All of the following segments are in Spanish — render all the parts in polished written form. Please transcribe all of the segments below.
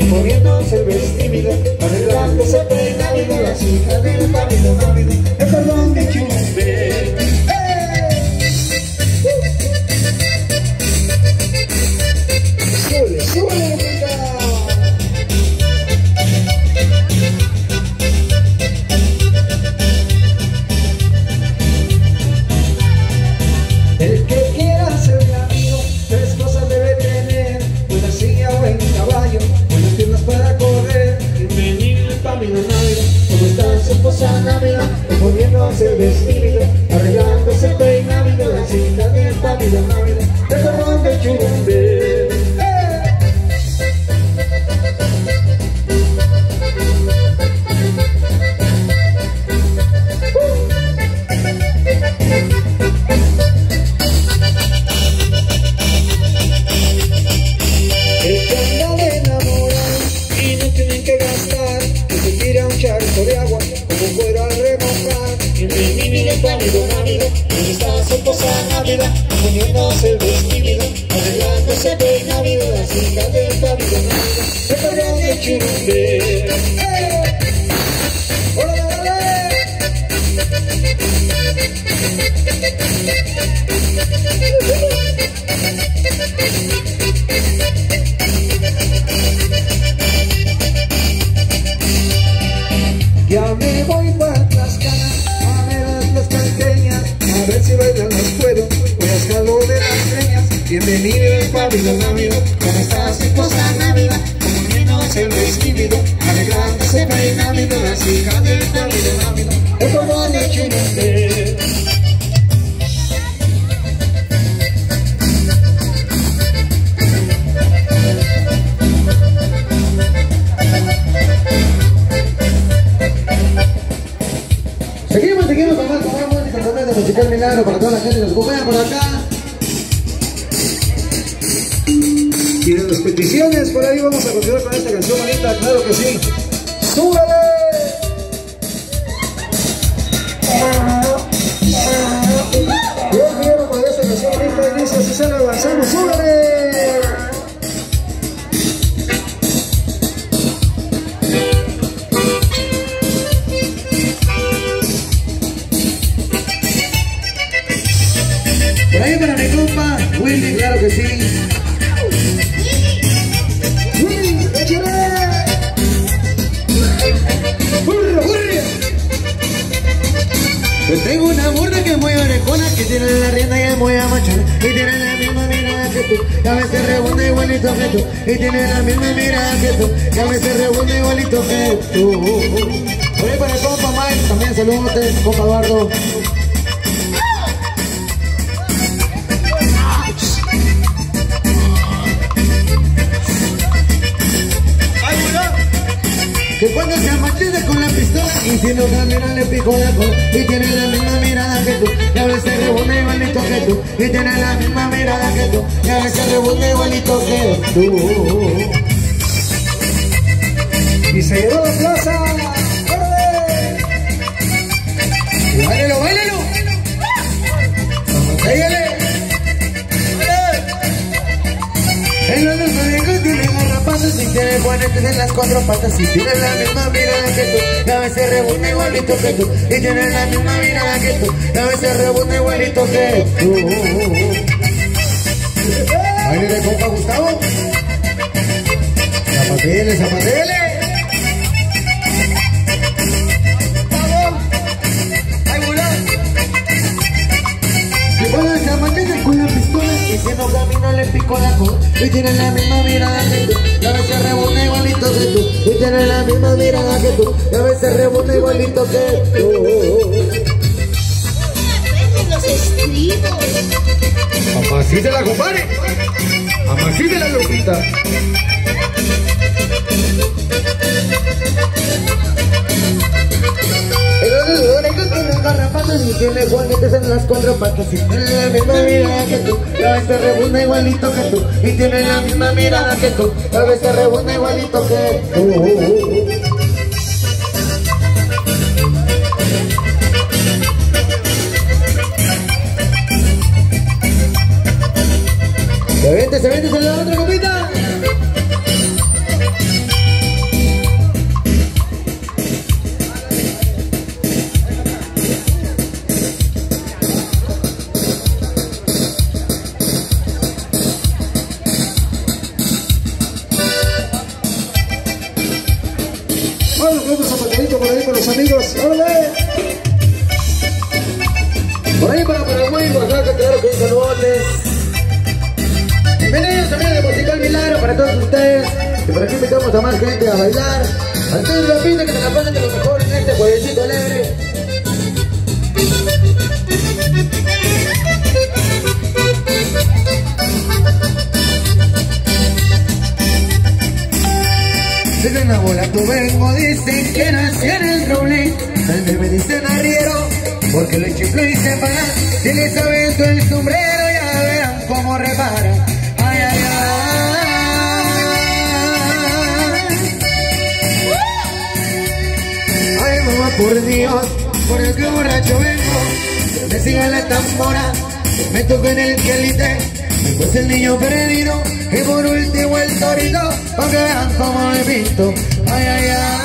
poniéndose el vestido, arreglándose peinado, las hijas del marido, el perdón de Chumbe. Sube, sube. El que quiera ser mi amigo, tres cosas debe tener: buena silla, buen caballo, buenas piernas para correr. Bienvenido pa' mi Navidad, ¿cómo está su esposa Navidad? Poniéndose el vestido, arreglándose el peinado, la cita de pa' mi Navidad, el cordón de Chumbe. Charco de agua, como fuera al remojar. Bienvenido pa' mi Navidad, donde está su esposa Navidad, poniéndose el vestido, arreglándose peinado, las hijas del pabilo Navidad, el perdón de Chumbe. Ya me voy para Tlaxcala a ver a las tlaxcaleñas, a ver si bailan las puedo, voy a escalo de las greñas. Bienvenido al pabilo Navidad, ¿cómo está su esposa Navidad? Poniéndose el vestido, arreglándose peinado, las hijas del pabilo Navidad, el cordón de Chumbe. Seguimos con más música, torneo musical milagro para toda la gente que nos acompaña por acá. Y de las peticiones, por ahí vamos a continuar con esta canción bonita, claro que sí. ¡Súbele! Yo quiero con esta canción bonita y dice así: se la avanzamos, ¡súbele! Por ahí para mi compa Willy, claro que sí. Willy, échale. ¡Burro, burro! Yo tengo una burra que es muy orejona, que tiene la rienda y es muy amachona, y tiene la misma mirada que tú, y a veces rebunda igualito que tú, y tiene la misma mirada que tú, y a veces rebunda igualito que tú. Por ahí para el compa Mike, también saludos, compa Eduardo. Que cuando se amachida con la pistola y si no camina le pico la cola, y tiene la misma mirada que tú, y a veces rebunda igualito que tú, y tiene la misma mirada que tú, y a veces rebunda igualito que tú. Y se llevó la plaza. ¡Órale! ¡Báilalo, báilalo! ¡Vamos, pégale! En los dos tiene garrapatas y tiene juanetes en las cuatro patas, y tiene la misma mirada que tú, y a veces rebunda igualito que tú, y tiene la misma mirada que tú, y a veces rebunda igualito que tú. Baile de compa Gustavo. Zapatele, zapatele. Se amanece con la pistola y si no camina le pico la cola, y tiene la misma mirada que tú, y a veces rebunda igualito que tú, y tiene la misma mirada que tú, y a veces rebunda igualito que tú. Los estribos. Amacítela, compadre. Amacítela, loquita. Garrapatas y tiene juanetes en las cuatro patas, y tiene la misma mirada que tú, y a veces rebunda igualito que tú, y tiene la misma mirada que tú, y a veces rebunda igualito que tú. Se vende en la otra copita. todos los grupos zapataditos por ahí con los amigos. ¡Órale! Por ahí para Paraguay, Oaxaca, claro que hay saludos. Bienvenidos amigos de Musical Milagro para todos ustedes. Que por aquí invitamos a más gente a bailar. Antes rapidito que se la pasen de lo mejor en este juevesito alegre. Desde la bola tu vengo, dicen que nací en el roble. Al me dicen arriero, porque le chiflo y se para. Si les avento el sombrero, ya verán cómo repara. Ay, ay, ay. Ay, mamá, por Dios, por el que borracho vengo. Que me siga la tambora, que me toque en el quelite. Después el niño perdido y por último el torito, pa' que vean cómo me pinto. Ay, ay,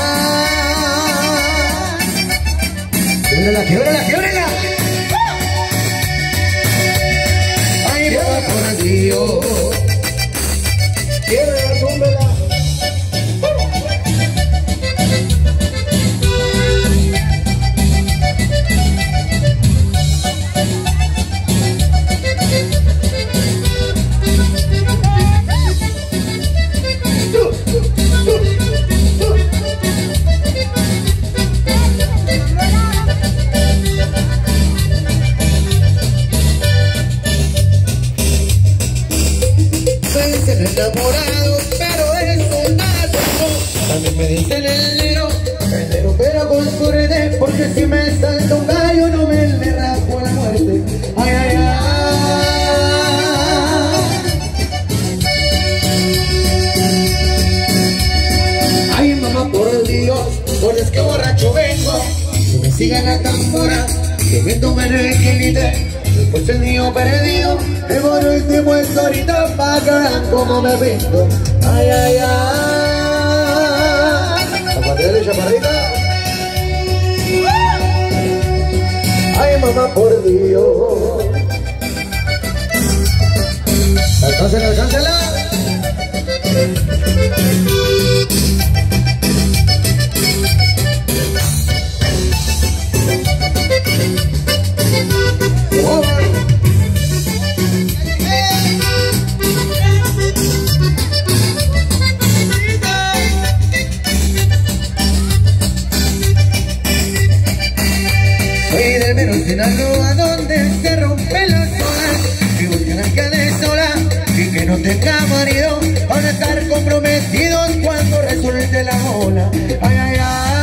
ay. Quiebrela, quiebrela. Ay, papá, por Dios. Quiebrela, túmbela. Enamorado, pero es un dato. También me dicen el negro, pero con suerte, porque si me salta un gallo no me le raspo la muerte. Ay, ay, ay. Ay, mamá, por Dios, por es que borracho vengo. Que me sigan la tambora, que me tomen el quilite. Después el niño perdido, y por último el torito, pa' que vean cómo me pinto. Ay, ay, ay. Zapatero y chaparrita. Ay, mamá, por Dios. Alcáncela, alcáncela. Sinaloa, donde se rompen las olas, y buscan al que ande sola y que no tenga marido, van a estar comprometidos cuando resulte la ola. Ay, ay,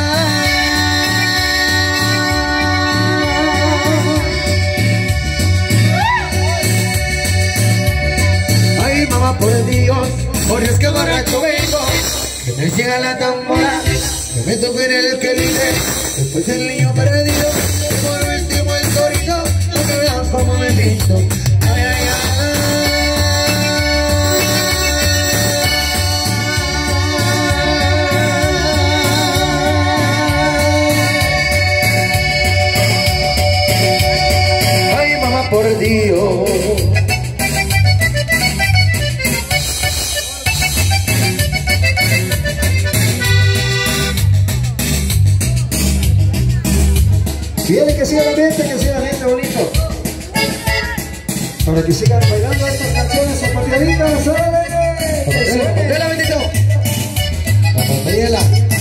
ay. Ay, mamá, por Dios, por Dios que borracho vengo, que me llega la tambora, que me toque en el quelite, después el niño perdido. Como me pinto. Ay, ay, ay. Ay, mamá, por Dios. Quiere que siga la gente, bonito. Para que sigan bailando estas canciones zapataditas. ¡Órale! ¡Dale, bendito! ¡Zapatadela!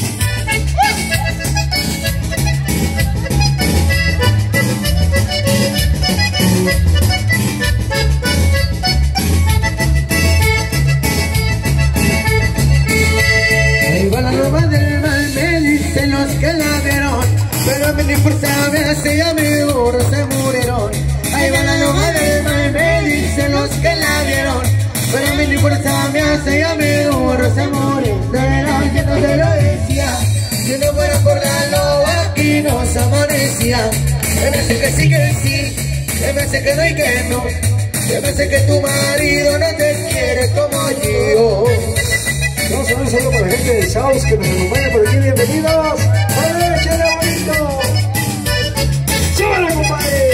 Ahí va la ropa del mal, me dicen los que la vieron, pero a mí ni por saber si ya mi burro se murieron. Ahí va la loba del mal, me dicen los que la vieron, pero a mí ni por saber si ya mi burro se murió. De verdad que no te lo decía, si no fuera por la loba aquí nos amanecía. Se me hace que sí que sí, se me hace que no y que no, se me hace que tu marido no te quiere como yo. Vamos a dar un saludo para la gente de South que nos acompaña por aquí. Bienvenidos. ¡Vale, échale bonito! ¡Súbale, compadre!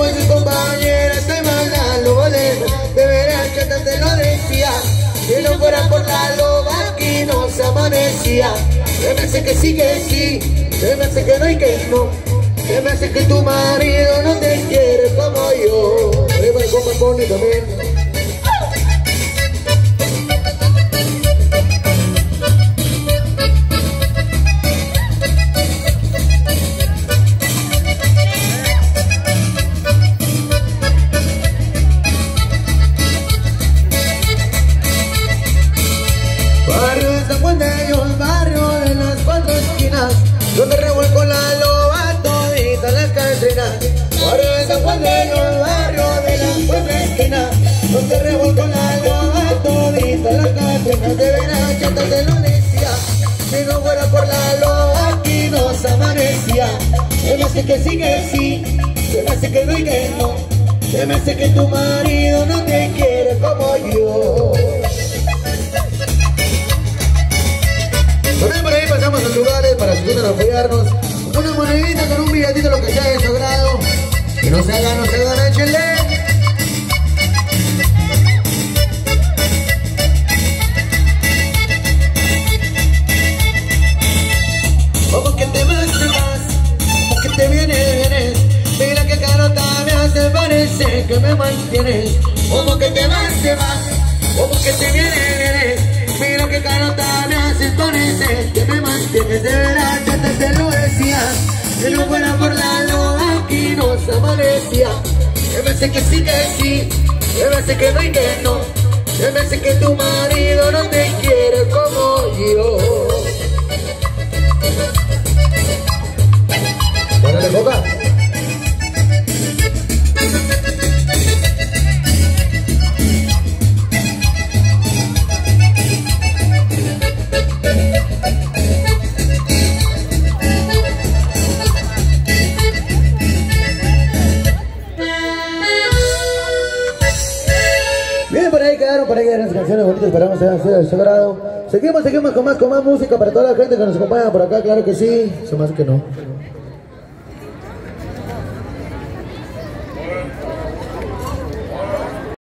con sus compañeras estoy mandando boletos. De veras chata te lo decía, si no fuera por la loba aquí no se amanecía. Se me hace que sí, se me hace que no y que no. Se me hace que tu marido no te quiere como yo. Arriba el compa Pony también. Barrio de San Juan de Dios, barrio de las cuatro esquinas, donde revuelco la loba todita las cantrinas. Barrio de San Juan de Dios, barrio de las cuatro esquinas, donde revuelco la loba todita las cantrinas. De veras chata te lo decía, si no fuera por la loba aquí no se amanecía. Se me hace que sí, se me hace que no y que no. Se me hace que tu marido no te quiere como yo. También por ahí pasamos a lugares para que puedan apoyarnos. Una monedita con un billetito, lo que sea de su grado. Que no se hagan, échenle. Como que te vas, como que te vienes. Mira que carota me hace, parece que me mantienes. Como que te vas, como que te vienes. Mira que carota me haces, parece que me mantienes. De veras chata te lo decía, si no fuera por la loba aquí no se amanecía. Se me hace que sí, se me hace que no y que no. Se me hace que tu marido no te quiere como yo. Ponle boca. Bien, por ahí quedaron las canciones bonitas, esperamos que hayan sido de su agrado. Seguimos con más música para toda la gente que nos acompaña por acá, claro que sí, eso más que no.